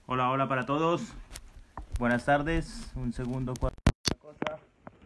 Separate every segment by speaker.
Speaker 1: Hola, hola para todos. Buenas tardes. Un segundo, cosa.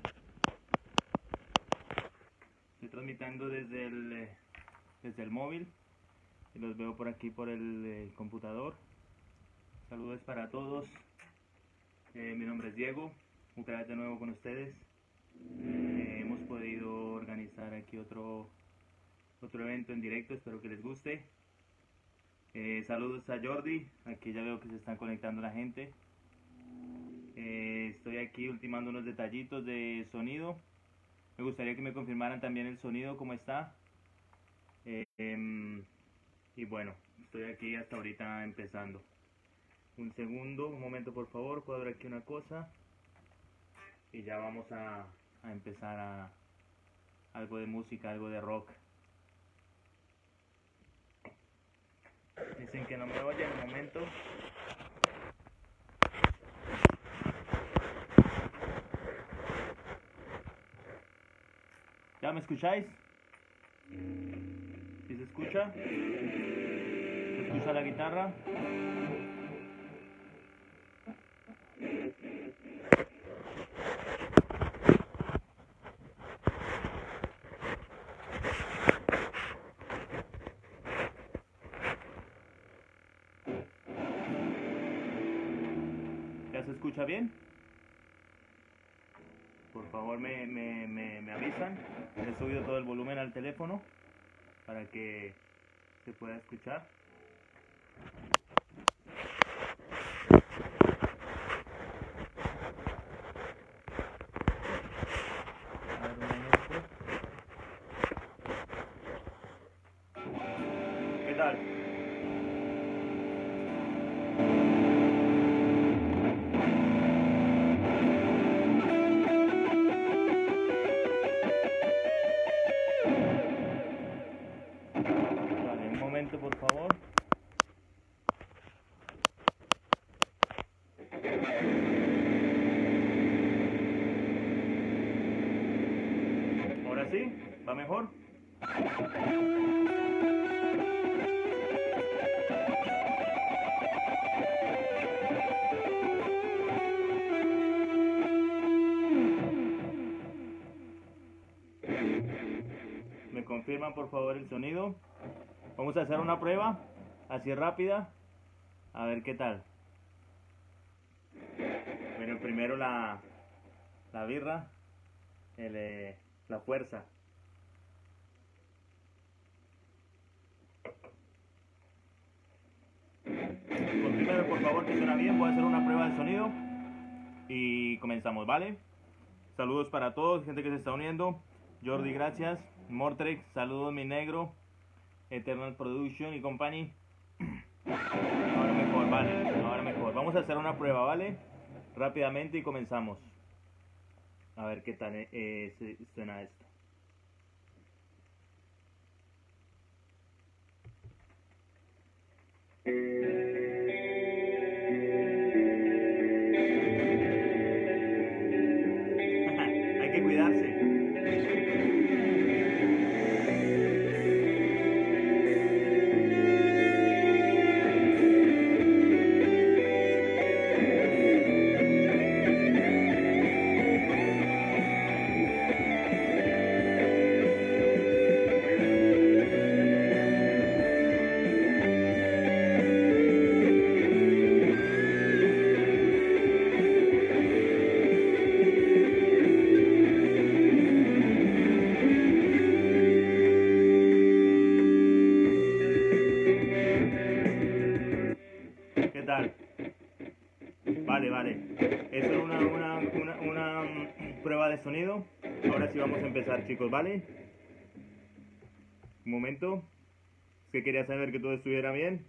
Speaker 1: Estoy transmitiendo desde el móvil y los veo por aquí por el computador. Saludos para todos. Mi nombre es Diego. Otra vez de nuevo con ustedes. Hemos podido organizar aquí otro evento en directo. Espero que les guste. Saludos a Jordi. Aquí ya veo que se están conectando la gente. Estoy aquí ultimando unos detallitos de sonido. Me gustaría que me confirmaran también el sonido, cómo está. Y bueno, estoy aquí hasta ahorita empezando. Un segundo, un momento por favor, cuadro aquí una cosa. Y ya vamos a empezar a algo de música, algo de rock. Dicen que no me oyen, un momento. ¿Ya me escucháis? ¿Sí se escucha? ¿Se escucha la guitarra? ¿Ya se escucha bien? Por favor me avisan. He subido todo el volumen al teléfono para que se pueda escuchar. A ver, un momento. ¿Qué tal? Vale, un momento por favor. Ahora sí, ¿va mejor? ¿Me confirman por favor el sonido? Vamos a hacer una prueba, así rápida, a ver qué tal. Bueno, primero la birra, la fuerza. Confírmeme por favor que suena bien, voy a hacer una prueba de sonido y comenzamos, ¿vale? Saludos para todos, gente que se está uniendo. Jordi, gracias. Mortrex, saludos mi negro. Eternal Production y Company. Ahora mejor, vale, ahora mejor. Vamos a hacer una prueba, ¿vale? Rápidamente y comenzamos. A ver qué tal suena esto. Hay que cuidarse. ¿Qué tal? Vale, vale. Eso es una prueba de sonido. Ahora sí vamos a empezar, chicos, ¿vale? Un momento. Es que quería saber que todo estuviera bien.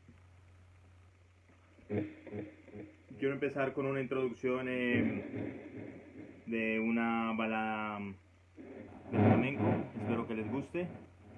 Speaker 1: Quiero empezar con una introducción de una balada de flamenco. Espero que les guste.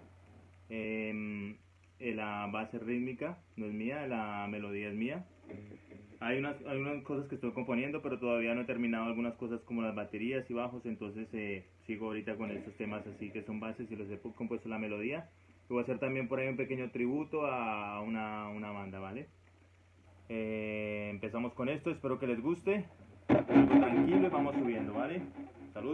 Speaker 1: La base rítmica no es mía, la melodía es mía. Hay unas cosas que estoy componiendo, pero todavía no he terminado algunas cosas como las baterías y bajos, entonces sigo ahorita con estos temas así que son bases y los he compuesto la melodía. Y voy a hacer también por ahí un pequeño tributo a una banda, ¿vale? Empezamos con esto, espero que les guste. Algo tranquilo y vamos subiendo, ¿vale? Salud.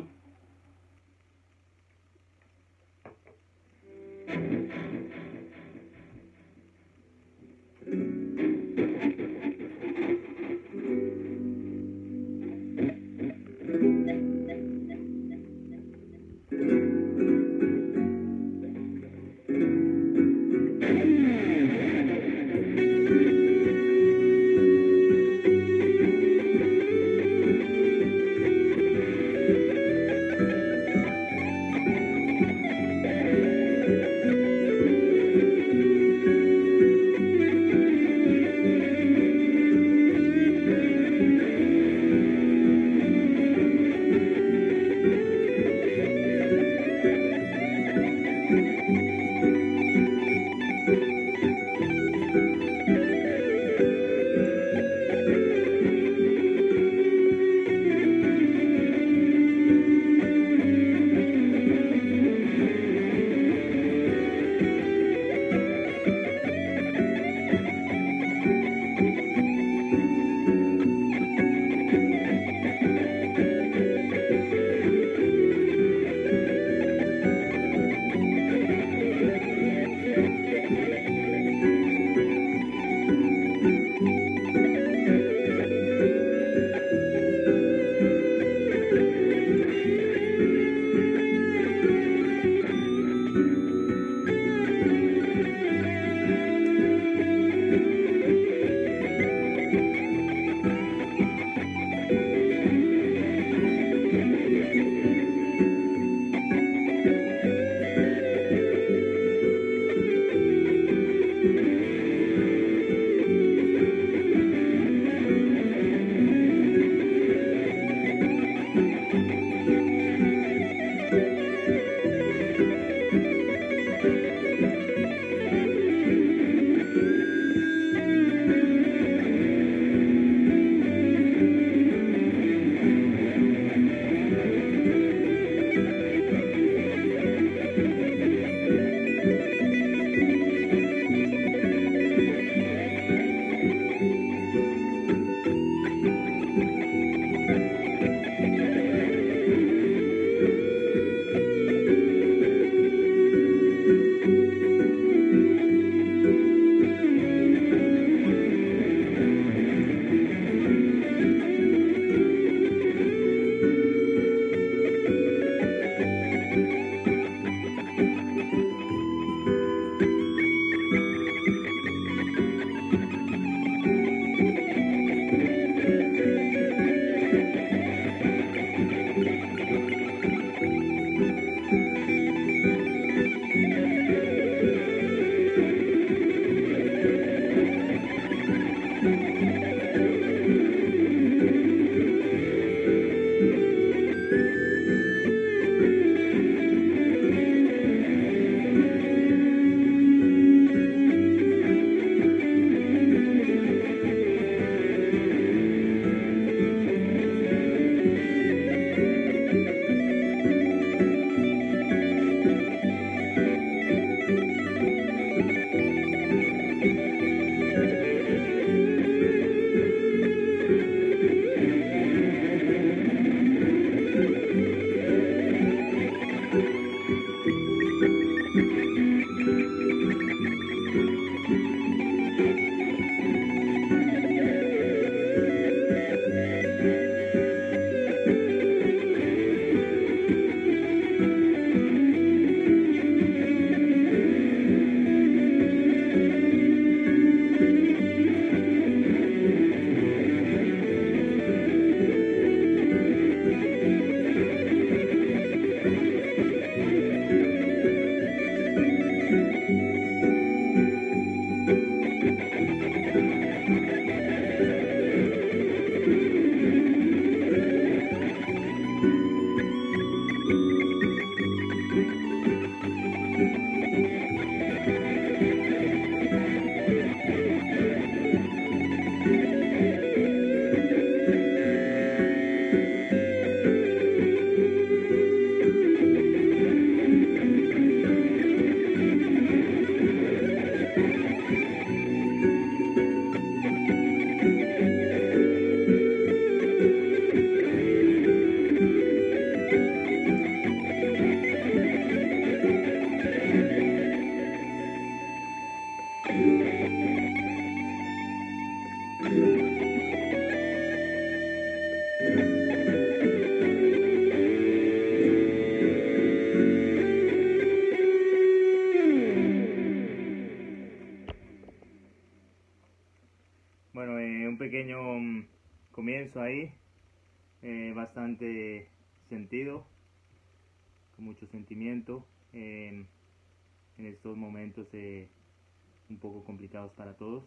Speaker 1: Bueno, un pequeño comienzo ahí, bastante sentido, con mucho sentimiento, en estos momentos un poco complicados para todos.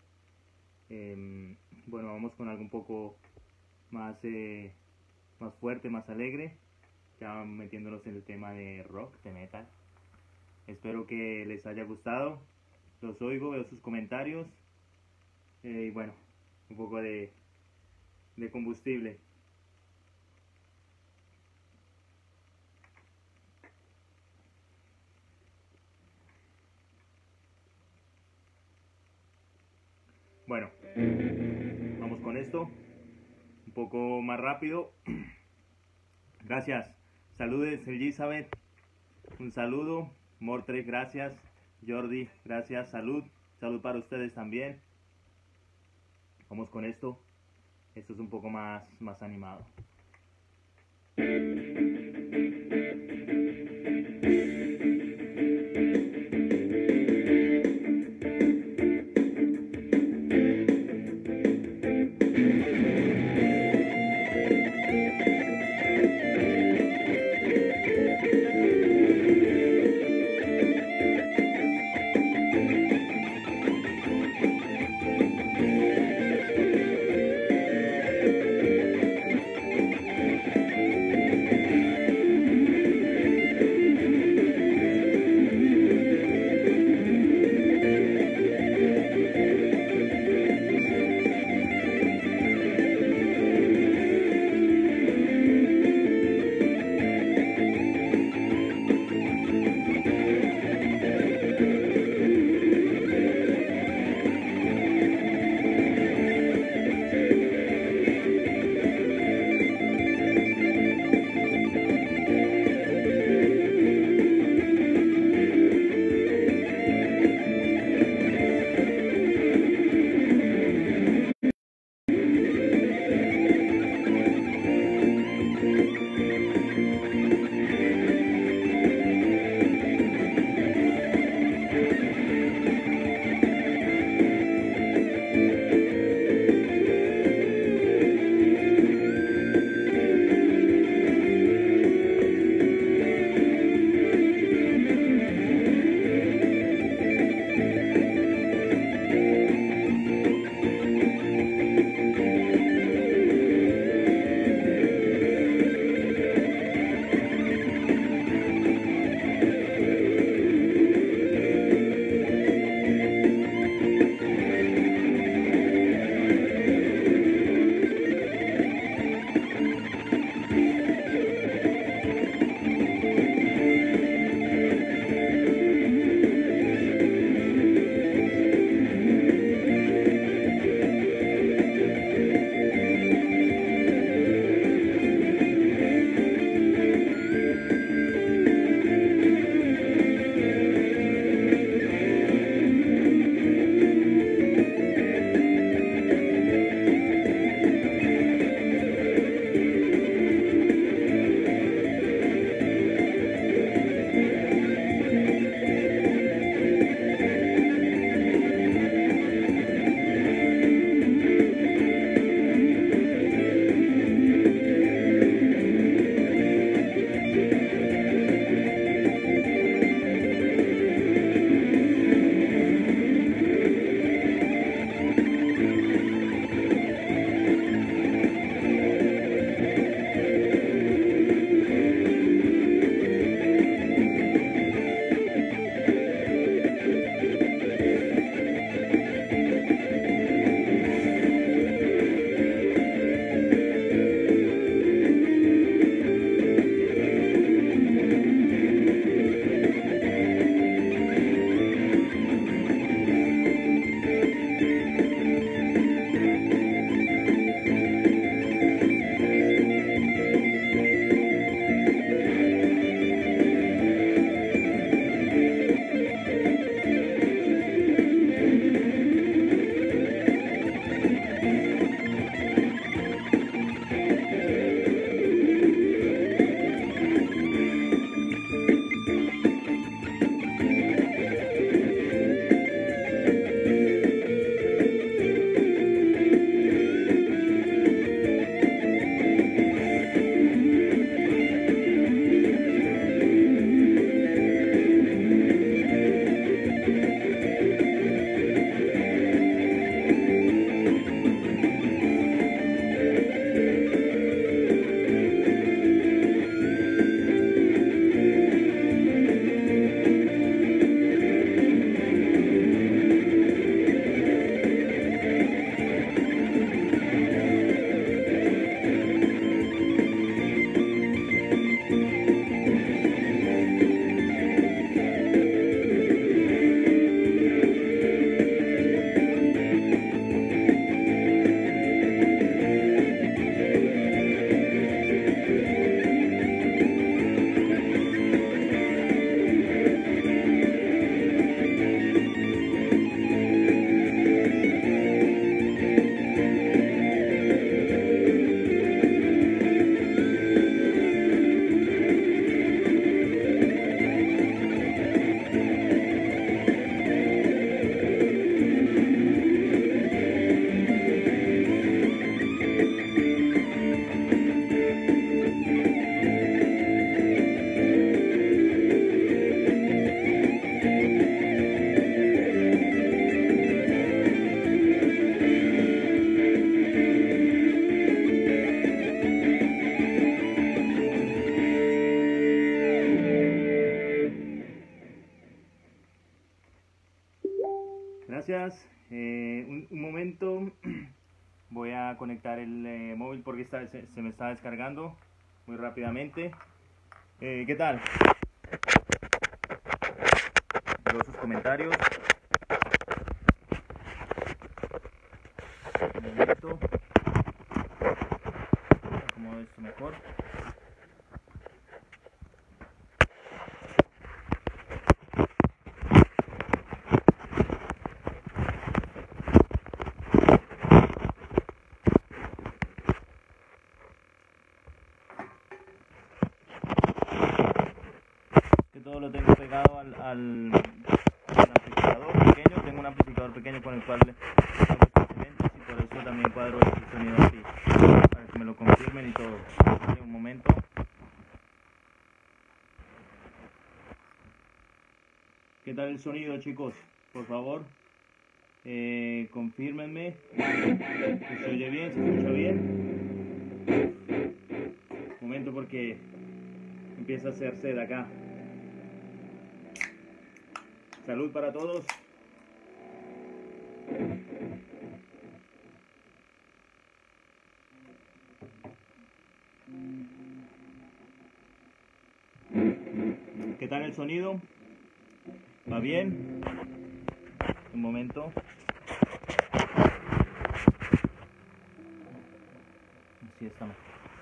Speaker 1: Bueno, vamos con algo un poco más, más fuerte, más alegre, ya metiéndonos en el tema de rock, de metal. Espero que les haya gustado, los oigo, veo sus comentarios. Y bueno, un poco de combustible. Bueno, vamos con esto, un poco más rápido. Gracias, saludes Elizabeth, un saludo. Mortre, gracias. Jordi, gracias, salud para ustedes también. Vamos con esto. Esto es un poco más animado. Gracias. Un momento. Voy a conectar el móvil porque se me está descargando muy rápidamente. ¿Qué tal? Veo sus comentarios. Un momento. Acomodo esto mejor. Todo lo tengo pegado al amplificador pequeño. Tengo un amplificador pequeño con el cual hago estos eventos y por eso también cuadro el sonido así, para que me lo confirmen y todo. Vale, un momento. ¿Qué tal el sonido, chicos? Por favor, confírmenme que se oye bien, se escucha bien. Un momento porque empieza a hacer sed acá. Salud para todos. ¿Qué tal el sonido? ¿Va bien? Un momento. Así estamos.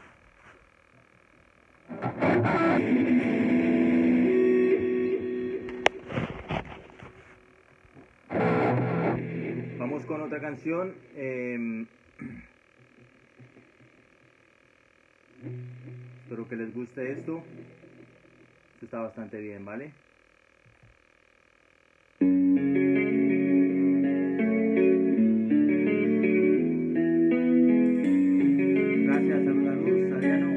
Speaker 1: Vamos con otra canción. Espero que les guste esto. Esto está bastante bien, ¿vale? Gracias, saludos, Adriano.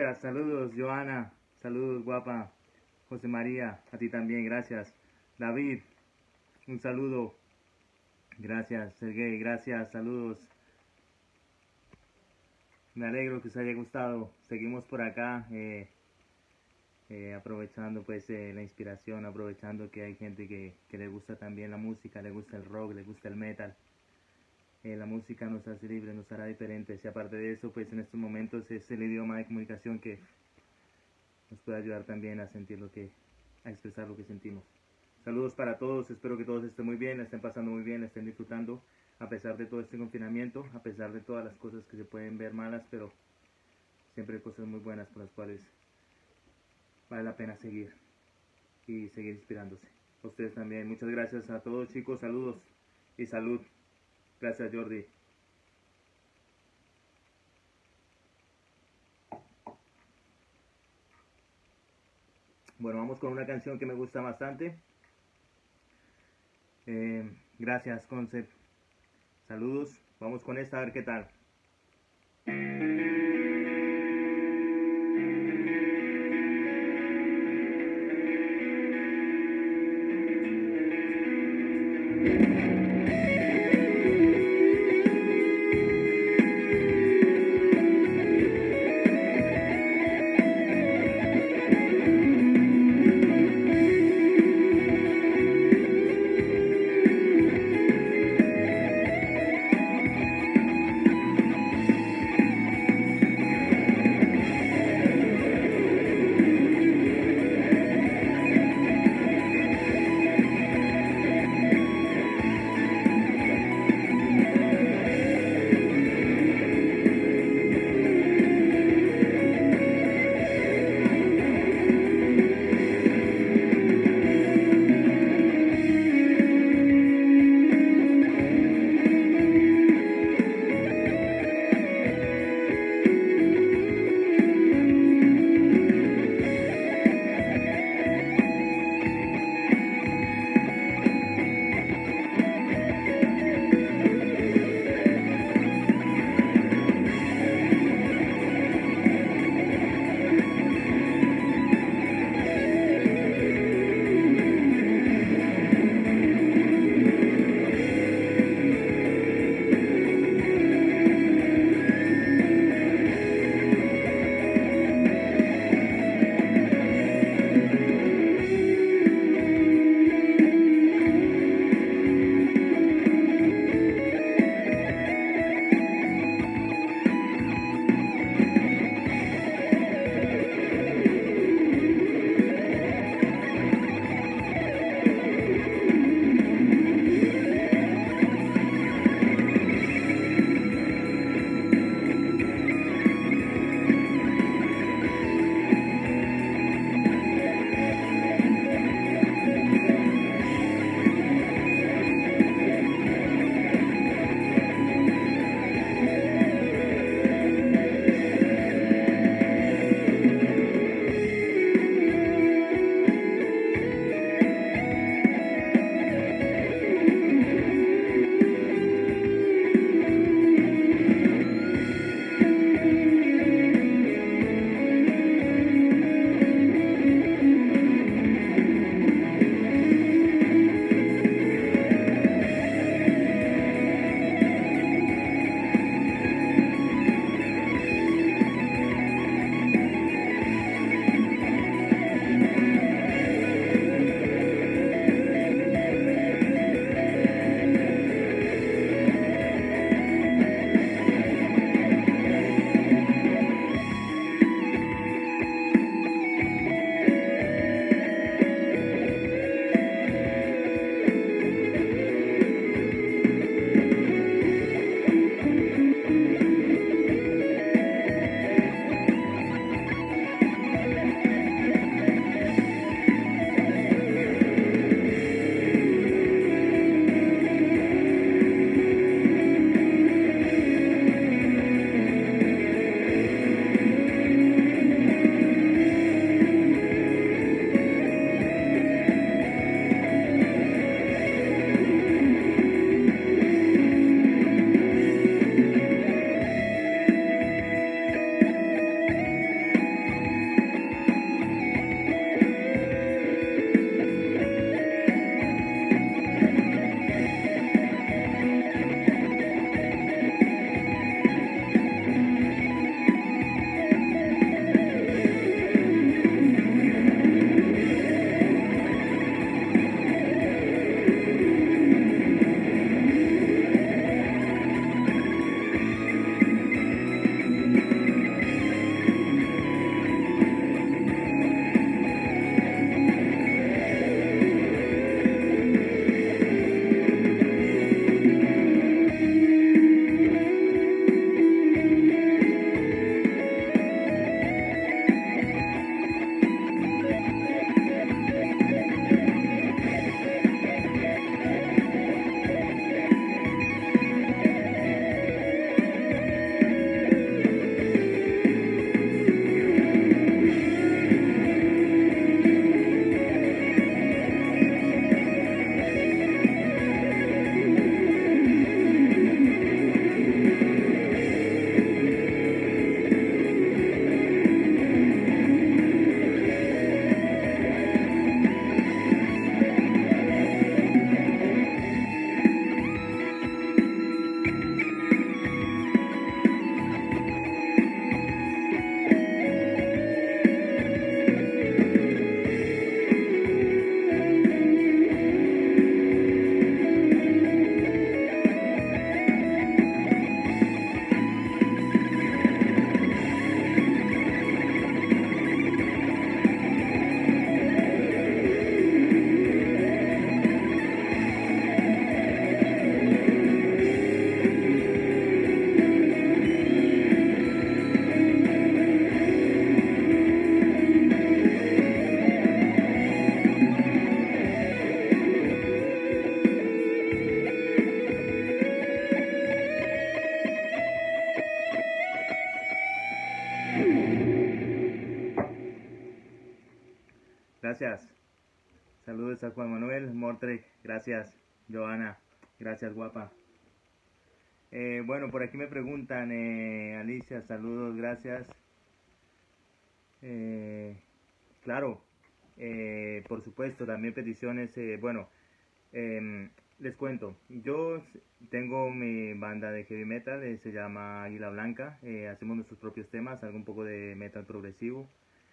Speaker 1: gracias. Saludos, Joana. Saludos, guapa. José María, a ti también, gracias. David, un saludo. Gracias, Sergey, gracias, saludos. Me alegro que os haya gustado. Seguimos por acá, aprovechando pues la inspiración, aprovechando que hay gente que le gusta también la música, le gusta el rock, le gusta el metal. La música nos hace libres, nos hará diferentes, y aparte de eso, pues en estos momentos es el idioma de comunicación que nos puede ayudar también a sentir a expresar lo que sentimos. Saludos para todos, espero que todos estén muy bien, la estén pasando muy bien, la estén disfrutando, a pesar de todo este confinamiento, a pesar de todas las cosas que se pueden ver malas, pero siempre hay cosas muy buenas por las cuales vale la pena seguir y seguir inspirándose. A ustedes también, muchas gracias a todos, chicos, saludos y salud. Gracias, Jordi. Bueno, vamos con una canción que me gusta bastante. Gracias, Concept. Saludos. Vamos con esta a ver qué tal. gracias. Saludos a Juan Manuel, Mortrek, gracias. Joana, gracias guapa. Bueno, por aquí me preguntan, Alicia, saludos, gracias. Claro, por supuesto, también peticiones. Bueno, les cuento, yo tengo mi banda de heavy metal, se llama Águila Blanca, hacemos nuestros propios temas, algo un poco de metal progresivo.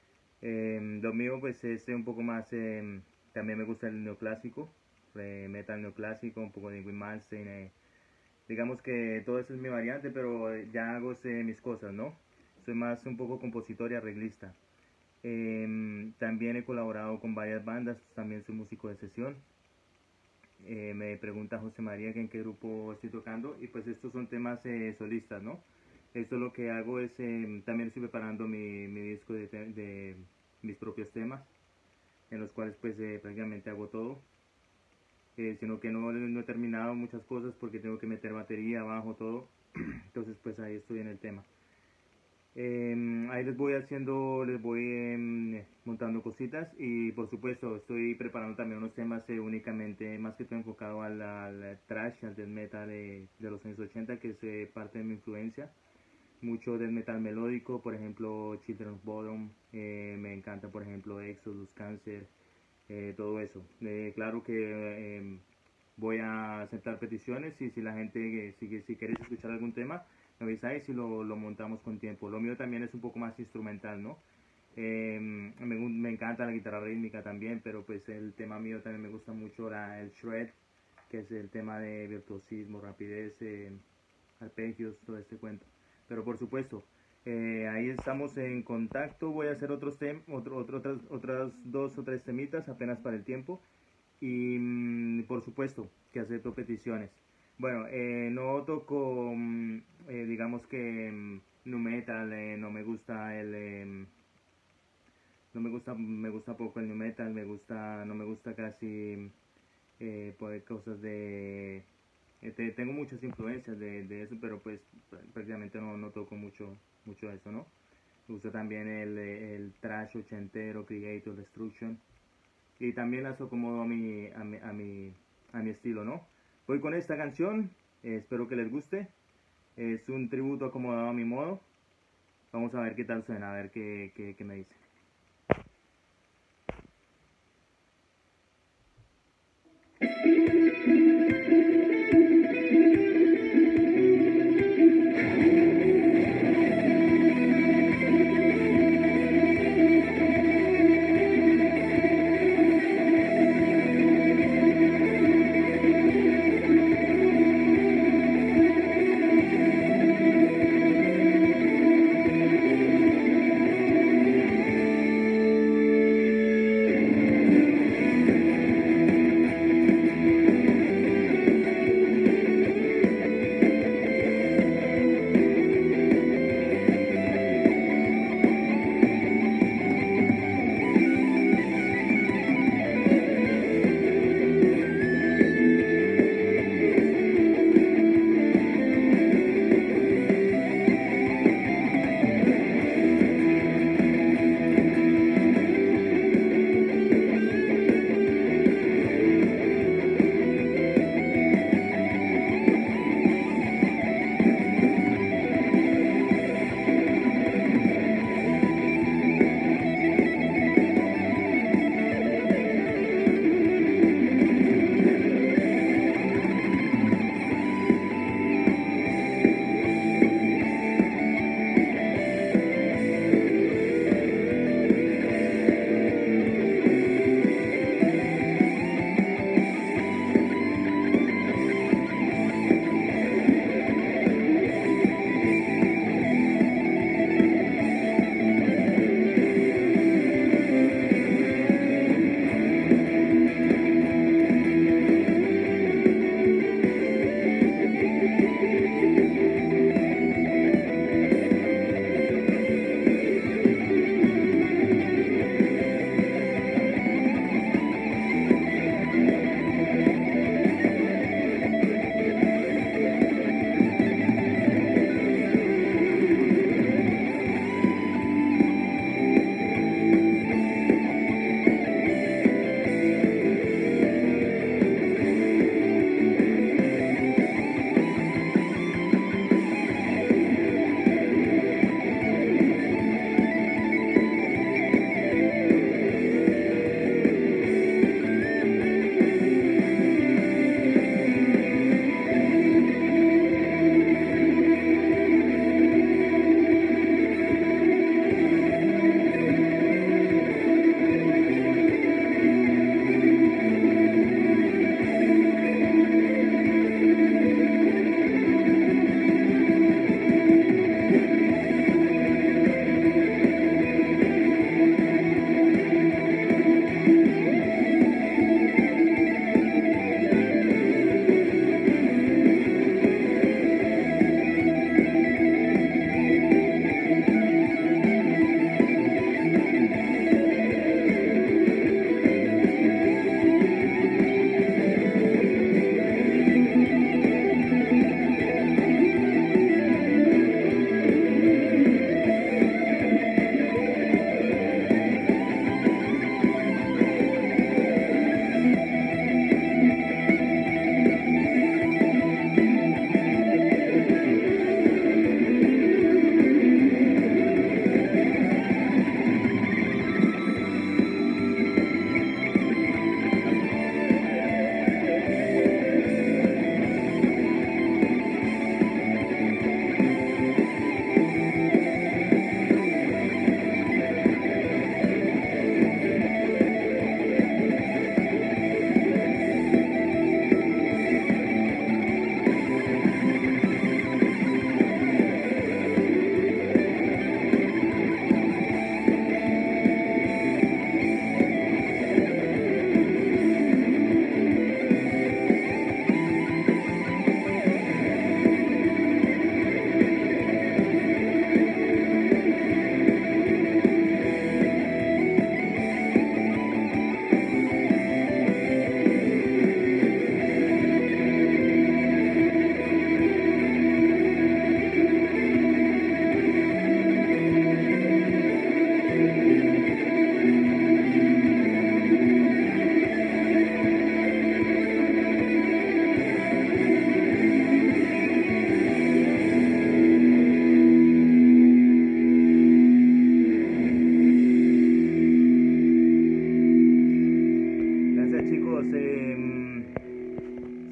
Speaker 1: Lo mío pues es un poco más, también me gusta el neoclásico, metal neoclásico, un poco de Ingrid Malmsteen, digamos que todo eso es mi variante, pero ya hago mis cosas, ¿no? Soy más un poco compositor y arreglista. También he colaborado con varias bandas, también soy músico de sesión. Me pregunta José María que en qué grupo estoy tocando, y pues estos son temas solistas, ¿no? Esto lo que hago es, también estoy preparando mi disco de mis propios temas, en los cuales pues prácticamente hago todo, sino que no he terminado muchas cosas porque tengo que meter batería, bajo, todo, entonces pues ahí estoy en el tema. Ahí les voy haciendo, les voy montando cositas, y por supuesto estoy preparando también unos temas únicamente, más que todo enfocado al thrash, al death metal de los años 80, que es parte de mi influencia. Mucho death metal melódico, por ejemplo Children of Bodom, me encanta por ejemplo Exodus, Cancer, todo eso. Claro que voy a aceptar peticiones, y si la gente, si queréis escuchar algún tema, me avisáis y lo montamos con tiempo. Lo mío también es un poco más instrumental, ¿no? Me encanta la guitarra rítmica también, pero pues el tema mío también me gusta mucho el shred, que es el tema de virtuosismo, rapidez, arpegios, todo este cuento. Pero por supuesto, ahí estamos en contacto. Voy a hacer otras 2 o 3 temitas apenas para el tiempo, y por supuesto que acepto peticiones. Bueno, no toco, digamos que nu metal, no me gusta me gusta poco el nu metal, no me gusta casi poder cosas tengo muchas influencias de eso, pero pues prácticamente no toco mucho eso, ¿no? Me gusta también el thrash ochentero, Creator, Destruction, y también las acomodo a mi estilo, ¿no? Voy con esta canción, espero que les guste. Es un tributo acomodado a mi modo. Vamos a ver qué tal suena, a ver qué me dice.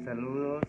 Speaker 1: Saludos.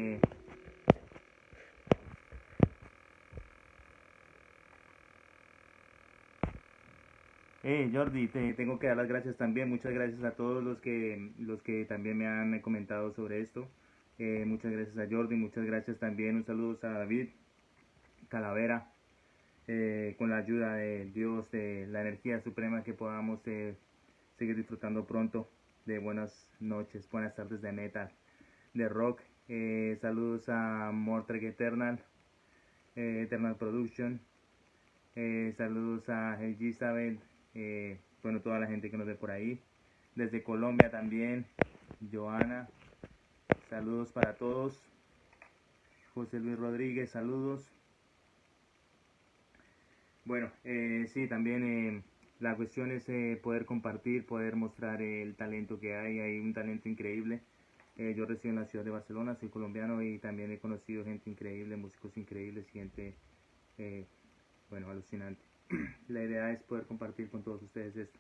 Speaker 1: Jordi, te tengo que dar las gracias también. Muchas gracias a todos los que también me han comentado sobre esto. Muchas gracias a Jordi, muchas gracias también. Un saludo a David Calavera. Con la ayuda de Dios, de la energía suprema, que podamos seguir disfrutando pronto de buenas noches, buenas tardes de metal, de rock. Saludos a Mortrek Eternal, Eternal Production. Saludos a Helgi Isabel, bueno, toda la gente que nos ve por ahí. Desde Colombia también, Joana. Saludos para todos. José Luis Rodríguez, saludos. Bueno, sí, también la cuestión es poder compartir, poder mostrar el talento que hay un talento increíble. Yo resido en la ciudad de Barcelona, soy colombiano y también he conocido gente increíble, músicos increíbles, gente, bueno, alucinante. La idea es poder compartir con todos ustedes esto.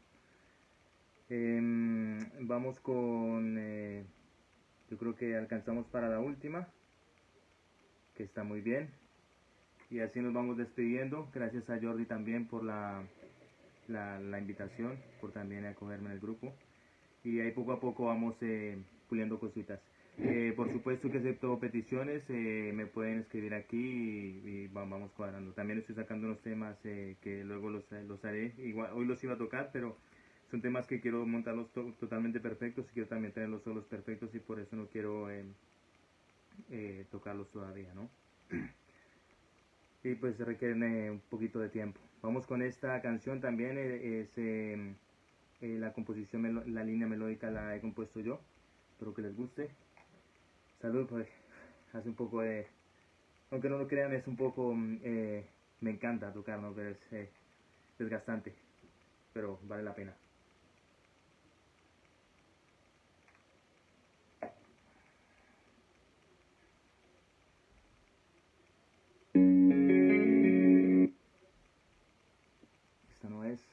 Speaker 1: Vamos con, yo creo que alcanzamos para la última, que está muy bien. Y así nos vamos despidiendo. Gracias a Jordi también por la invitación, por también acogerme en el grupo. Y ahí poco a poco vamos puliendo cositas. Por supuesto que acepto peticiones, me pueden escribir aquí y vamos cuadrando. También estoy sacando unos temas que luego los haré. Igual, hoy los iba a tocar, pero son temas que quiero montarlos totalmente perfectos y quiero también tenerlos solos perfectos y por eso no quiero tocarlos todavía, ¿no? Y pues requieren un poquito de tiempo. Vamos con esta canción también, la composición, la línea melódica la he compuesto yo, espero que les guste. Salud, pues hace un poco de, aunque no lo crean, es un poco, me encanta tocar, ¿no? Pero es desgastante, pero vale la pena. Esta no es...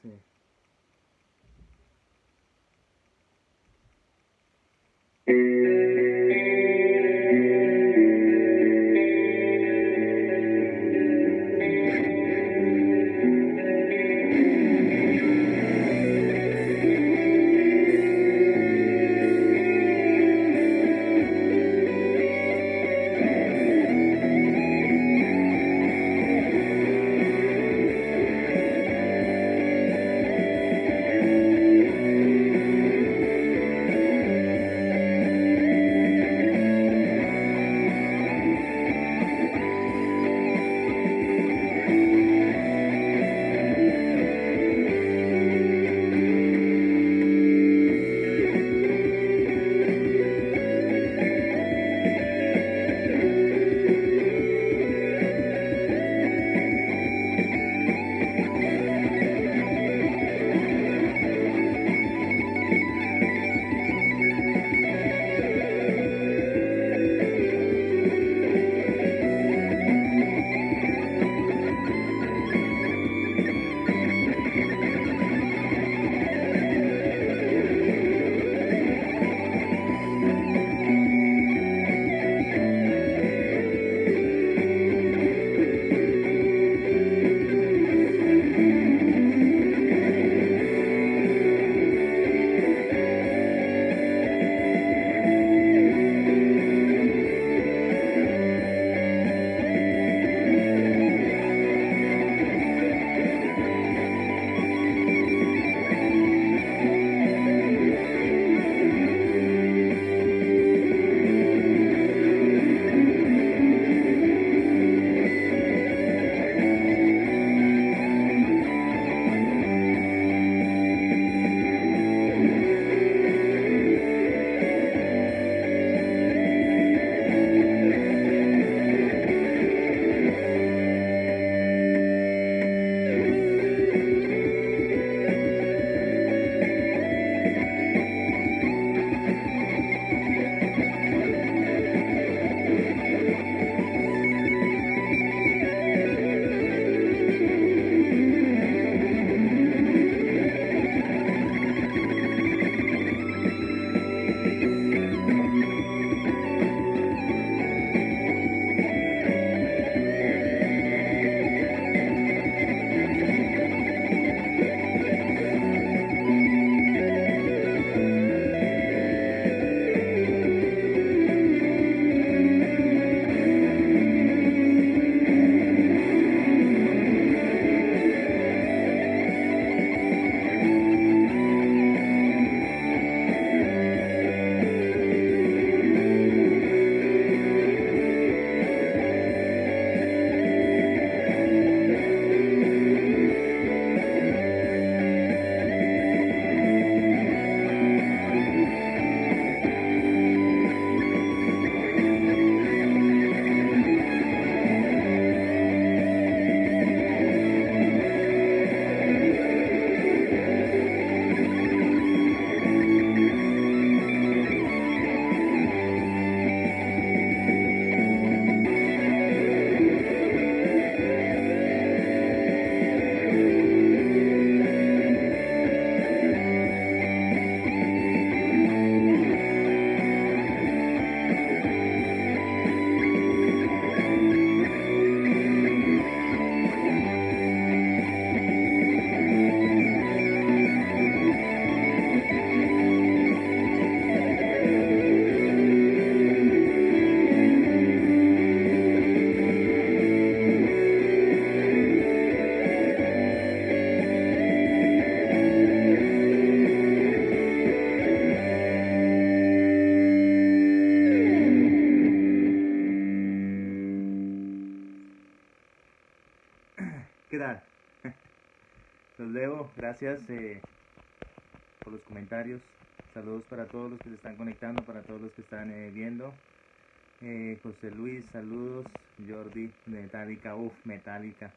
Speaker 1: olvidar. Los leo, gracias por los comentarios. Saludos para todos los que se están conectando, para todos los que están viendo. José Luis, saludos. Jordi, Metallica, Metallica.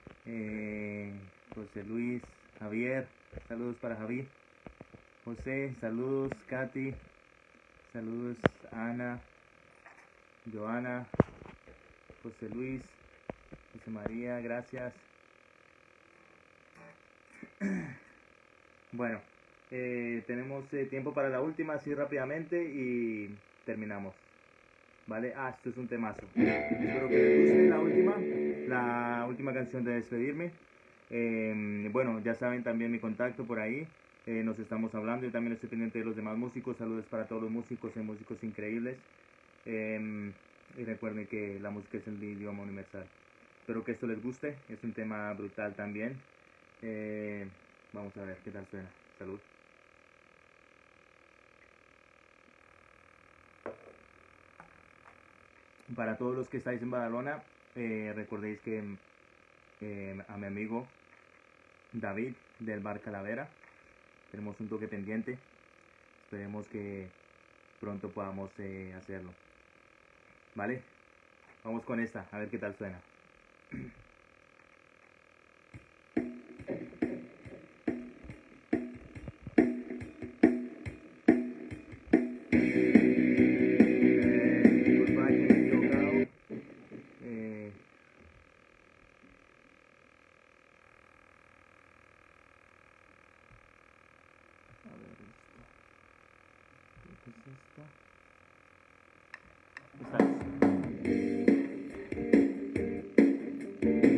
Speaker 1: José Luis, Javier, saludos para Javi. José, saludos. Katy, saludos. Ana, Joana, José Luis, José María, gracias. Bueno, tenemos tiempo para la última, así rápidamente, y terminamos. ¿Vale? Esto es un temazo. Espero que les guste la última canción de despedirme. Bueno, ya saben también mi contacto por ahí. Nos estamos hablando. Yo también estoy pendiente de los demás músicos. Saludos para todos los músicos, hay músicos increíbles. Y recuerden que la música es el idioma universal. Espero que esto les guste. Es un tema brutal también. Vamos a ver qué tal suena. Salud. Para todos los que estáis en Badalona, recordéis que a mi amigo David del Bar Calavera tenemos un toque pendiente. Esperemos que pronto podamos hacerlo. ¿Vale? Vamos con esta, a ver qué tal suena. Esta es.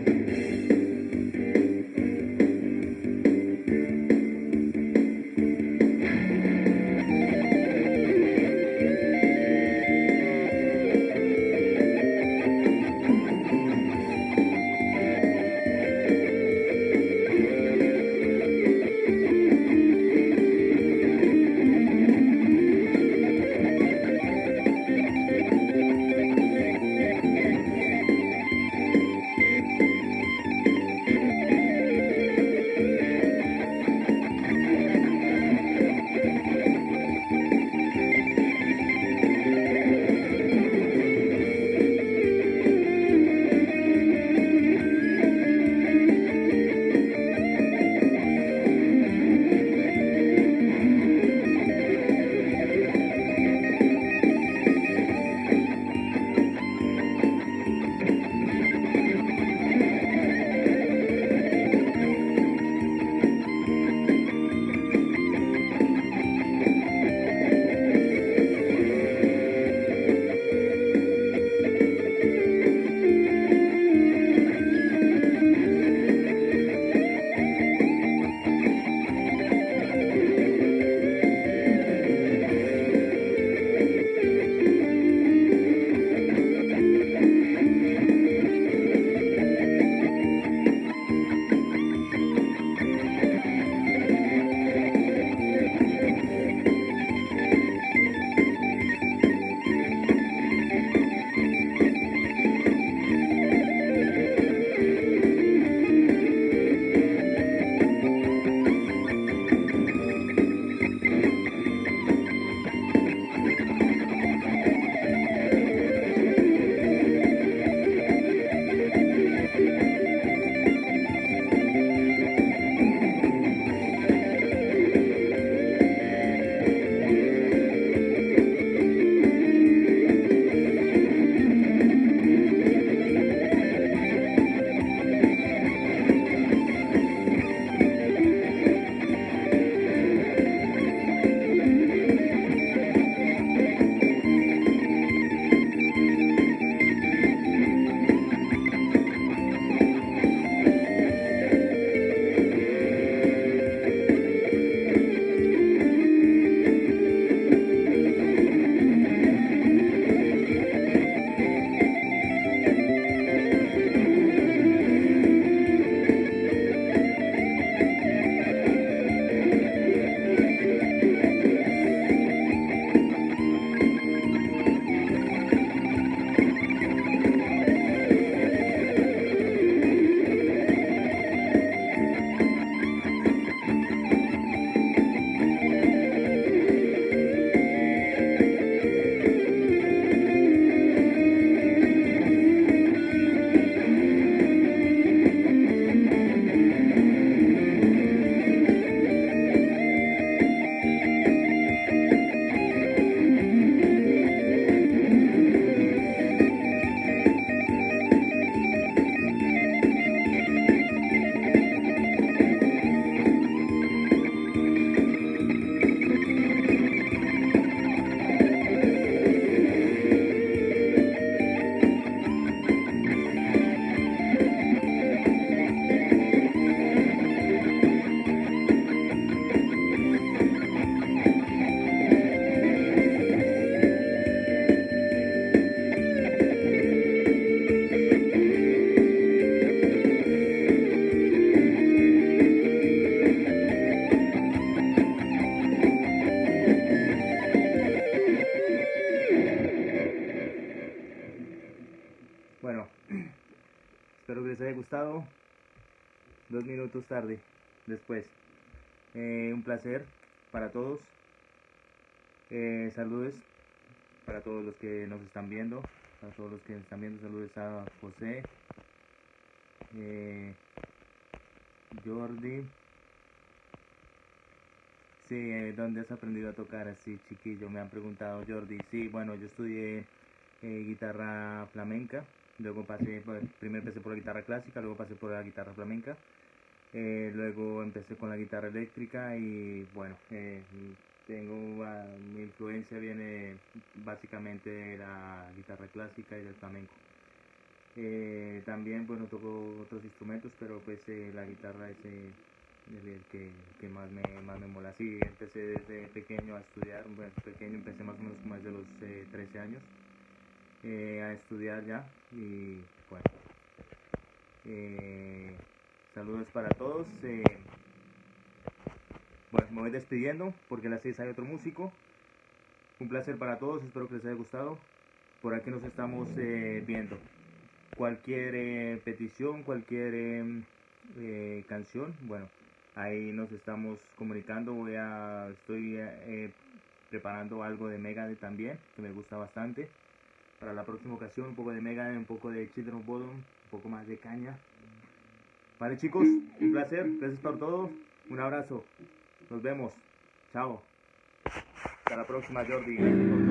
Speaker 1: les haya gustado. 2 minutos tarde, después. Un placer para todos. Saludos para todos los que nos están viendo. Para todos los que nos están viendo, saludos a José, Jordi. Sí, ¿dónde has aprendido a tocar así, chiquillo? Me han preguntado, Jordi. Sí, bueno, yo estudié guitarra flamenca. Luego primero empecé por la guitarra clásica, luego pasé por la guitarra flamenca. Luego empecé con la guitarra eléctrica y bueno, mi influencia viene básicamente de la guitarra clásica y del flamenco. También bueno, toco otros instrumentos, pero pues la guitarra es el que más me mola. Sí, empecé desde pequeño a estudiar. Bueno, pequeño, empecé más o menos como desde los 13 años a estudiar ya. Y bueno, saludos para todos. Bueno, me voy despidiendo porque a las 6 hay otro músico. Un placer para todos, espero que les haya gustado. Por aquí nos estamos viendo. Cualquier petición, cualquier canción, bueno, ahí nos estamos comunicando. Estoy preparando algo de Megadeth también, que me gusta bastante. Para la próxima ocasión, un poco de Megadeth, un poco de Children of Bodom, un poco más de caña. Vale, chicos, un placer, gracias por todo. Un abrazo, nos vemos, chao. Hasta la próxima, Jordi.